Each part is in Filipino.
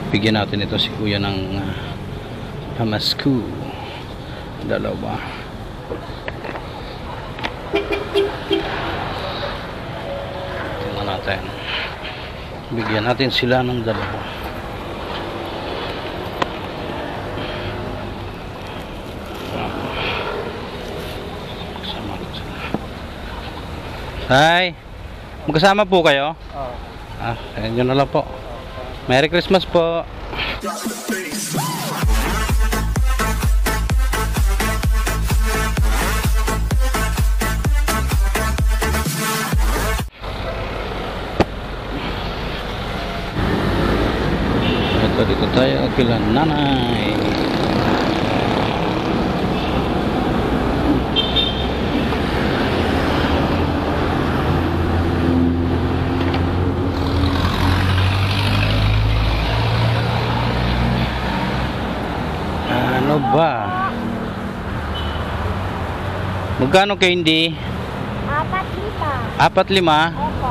Bigyan natin ito si kuya ng pamasko. Dalawa. Tingnan natin. Bigyan natin sila ng dalawa. Hi. Magkasama po kayo? Oo. Ayun na lang po. Merry Christmas po. Dito tayo kila nanay. Ano ba? Magkano kayo hindi? 4-5. 4-5? Opo.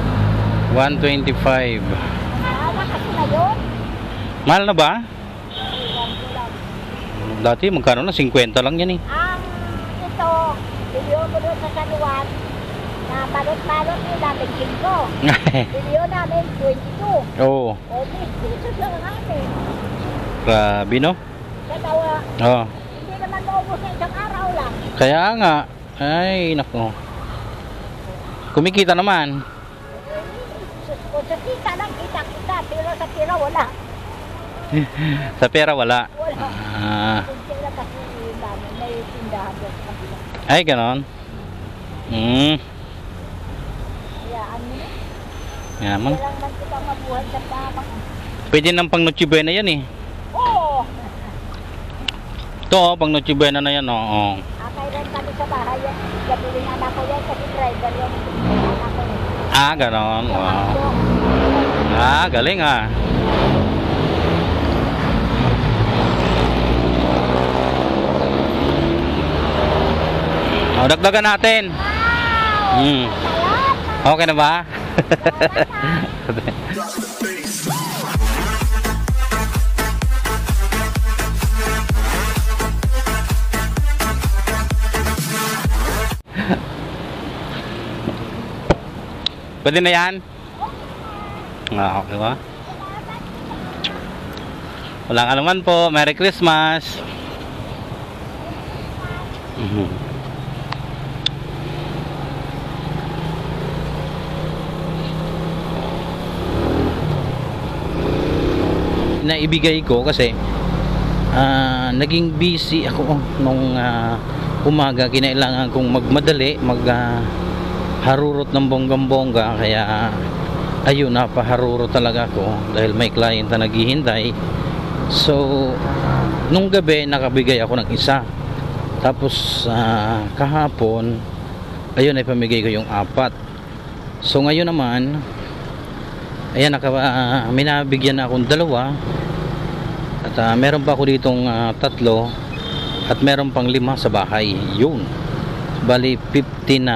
125. Naawa kasi na yun. Mahal na ba? Iwan ko lang. Dati magkano na? 50 lang yan eh. Ang ito, biliyo ko doon sa San Juan, na balot-balot nila, 25. Biliyo namin, 22. Oo. O, dito lang namin. Grabe no? Dalawa. Oo. Hindi naman maubos sa isang araw lang. Kaya nga. Ay, nako. Kumikita naman. Kung sa kita lang, kita-kita. Pero sa tira, wala. Sa pera wala. Wala. Kung sila kasi namin, may tindahan doon sa kabila. Ay, ganon. Kaya ano na? Yaman. Kaya lang man kita mabuhay sa tamang. Pwede ng pang Noche Buena yan eh. Oo! Ito oh, pang Noche Buena na yan. Oo. Kailan kami sa bahay yan. Gabiling anak ko yan kasi driver yan. Anak ko yan. Ganon. Wow. Galing ah. Dagdagan natin. Okay na ba? Pwede na yan? Okay ba? Walang anuman po. Merry Christmas. Naibigay ko kasi naging busy ako nung umaga. Kinailangan kong magmadali, harurot ng bonggang-bongga, kaya ayun, napaharurot talaga ako dahil may client na naghihintay. So nung gabi nakabigay ako ng isa, tapos kahapon ayun, ay pamigay ko yung 4. So ngayon naman ayan, may nabigyan na akong 2 at meron pa ako ditong 3 at meron pang 5 sa bahay. Yun, bali 50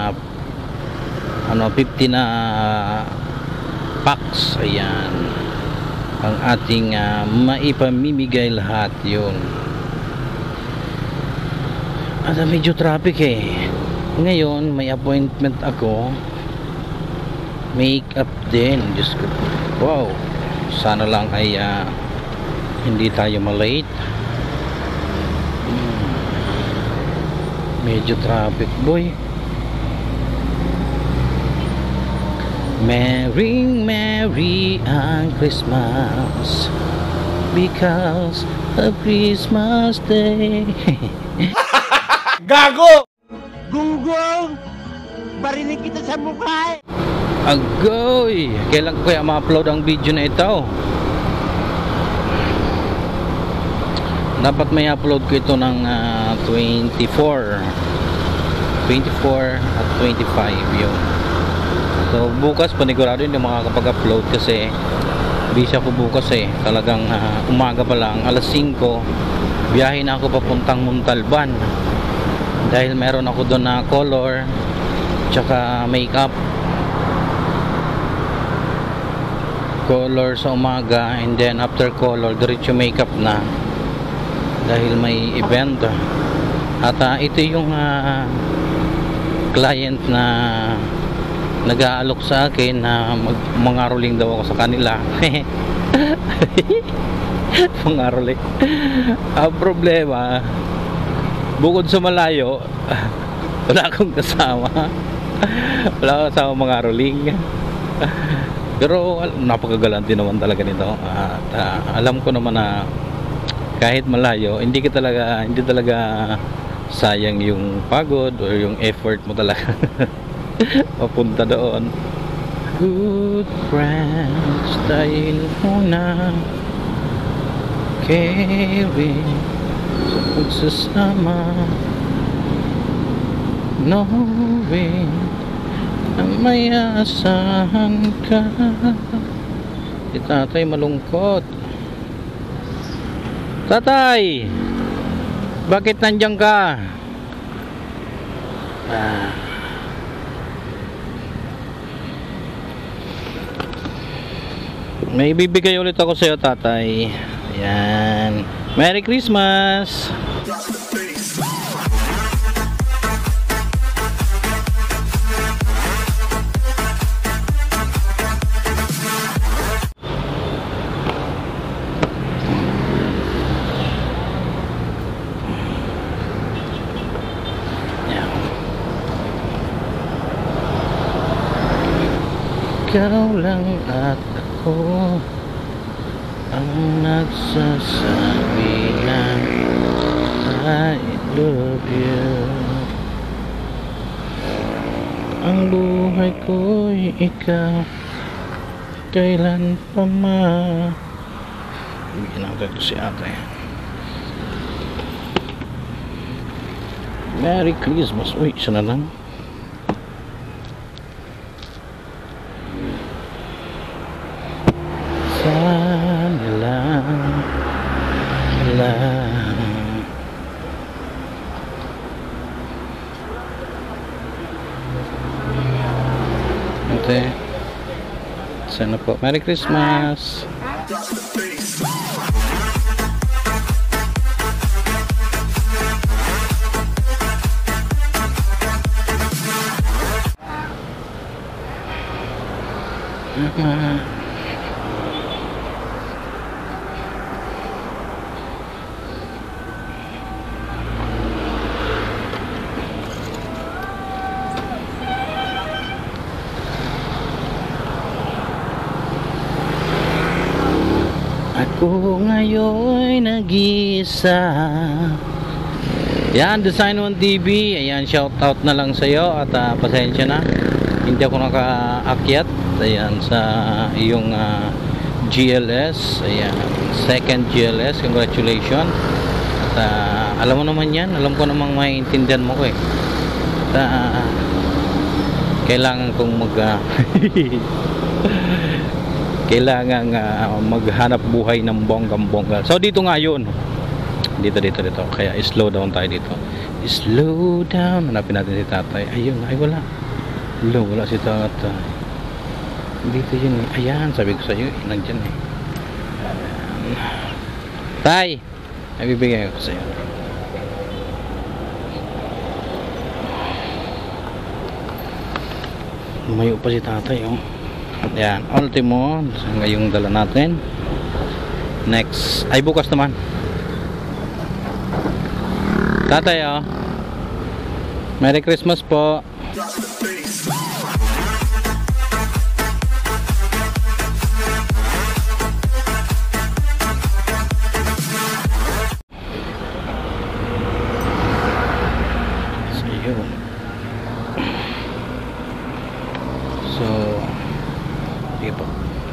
na packs. Ayan ang ating maipamimigay lahat. Yun. At medyo traffic eh ngayon. May appointment ako, make up din. Diyos ko, wow, sana lang ay hindi tayo malate. Medyo traffic boy. Merry ang Christmas because of Christmas Day. Gago! Gunggong! Barinig kita sa mukha eh! Agoy! Kailan ko kaya ma-upload ang video na ito? Dapat may upload ko ito ng 24 at 25 yun. So bukas panigurado hindi makakapag-upload kasi busy ako bukas eh. Talagang umaga pa lang, alas 5 biyahe na ako papuntang Montalban dahil meron ako doon na color tsaka makeup. color sa umaga, and then after color diretso makeup na dahil may event. At ito yung client na nag-aalok sa akin na mangaroling daw ako sa kanila. Mangaroling. Ang problema, bukod sa malayo, wala akong kasama. Wala akong kasama mangaroling. Pero napakagalanti naman talaga nito. At alam ko naman na kahit malayo, hindi talaga sayang yung pagod o yung effort mo talaga papunta doon. Good friends, tayo muna carry sa pagsasama, knowing na may asahan ka. Si tatay malungkot. Tatay, bakit nandiyan ka? May bibigay ulit ako sa iyo, tatay. Ayan. Merry Christmas. Ikaw lang at ako ang nagsasabi na I love you. Ang buhay ko'y ikaw, kailan pa bigyan natin ito si ate. Merry Christmas. Uy, isa na lang. Sana lang ate, sana po. Merry Christmas. Ako ngayon nag-iisa. Yan, Design 1 TV. Ayan, shout out na lang sa iyo. At pasensya na, hindi ako nakaakyat. Ayan, sa iyong GLS. Ayan, second GLS. Congratulations. At alam mo naman yan. Alam ko namang maiintindihan mo ko eh. At kailangan kong kailangan maghanap buhay ng bonggang-bongga. So dito nga yun. Dito. Kaya slow down tayo dito. Slow down. Hanapin natin si tatay. Ayun. Ay wala. Wala si tatay. Dito yun eh. Ayan. Sabi ko sa'yo. Nandyan eh. Tay! Ay bibigay ko sa'yo. Lumayo pa si tatay oh. Yan, ultimo ngayong dala natin. Next, ay bukas naman. Tatay oh. Merry Christmas po. So sige po.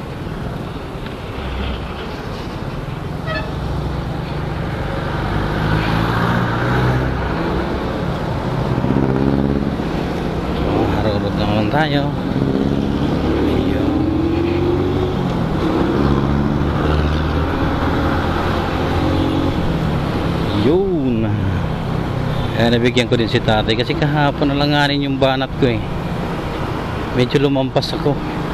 So harurot naman tayo. Ayun. Yun. Nabigyan ko din si tatay kasi kahapon nalanganin yung banat ko eh. Medyo lumampas ako.